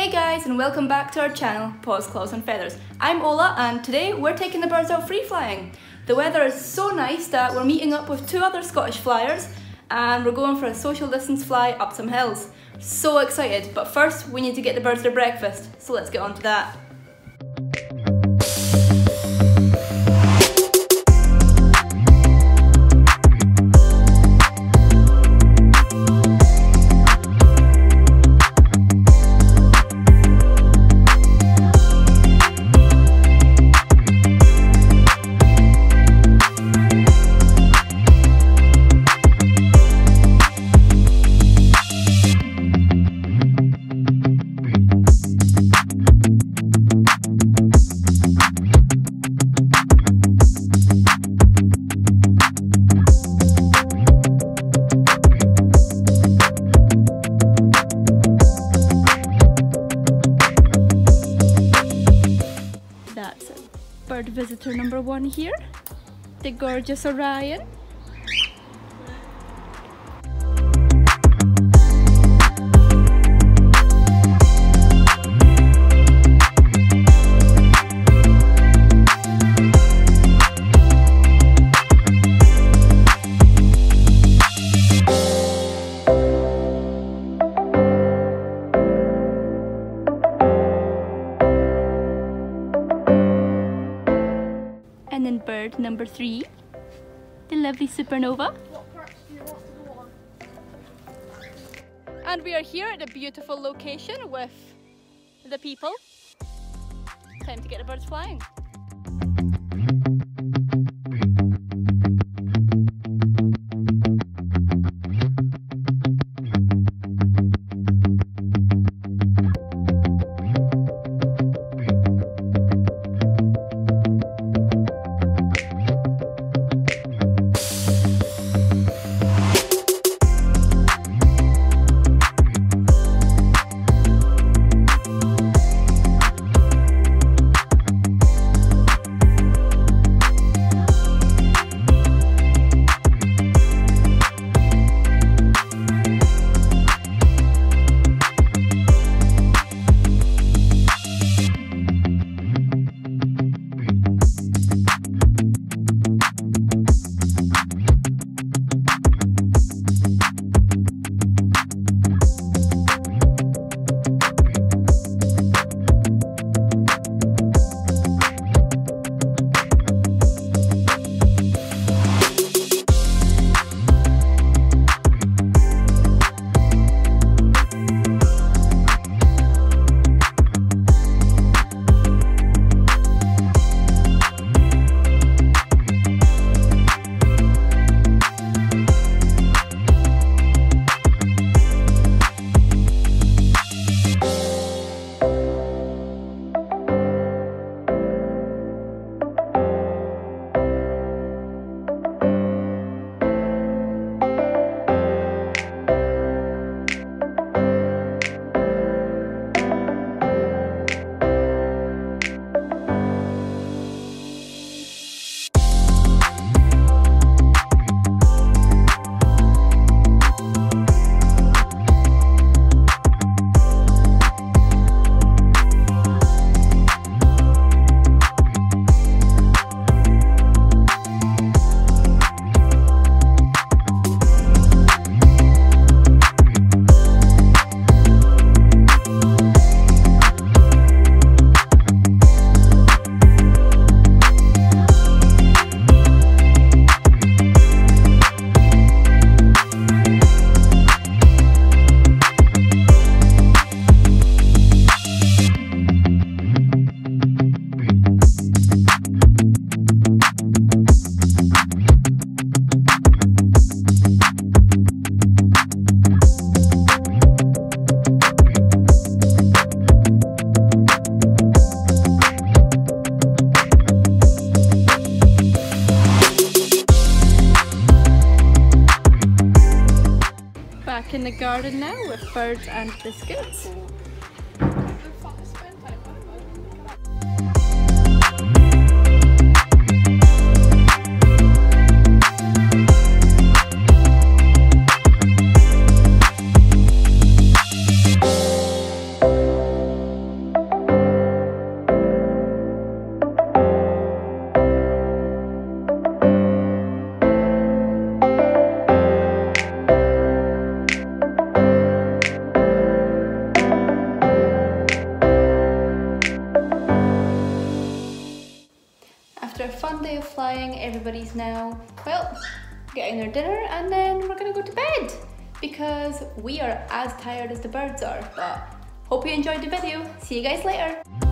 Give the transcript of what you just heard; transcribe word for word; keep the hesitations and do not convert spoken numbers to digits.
Hey guys, and welcome back to our channel, Paws, Claws and Feathers. I'm Ola, and today we're taking the birds out free flying. The weather is so nice that we're meeting up with two other Scottish flyers and we're going for a social distance fly up some hills. So excited, but first we need to get the birds their breakfast, so let's get on to that. Bird visitor number one here, the gorgeous Orion. And then bird number three, the lovely Supernova. And we are here at a beautiful location with the people. Time to get the birds flying. In the garden now with birds and biscuits. fun day of flying. Everybody's now, well, getting their dinner, and then we're gonna go to bed because we are as tired as the birds are. But hope you enjoyed the video. See you guys later.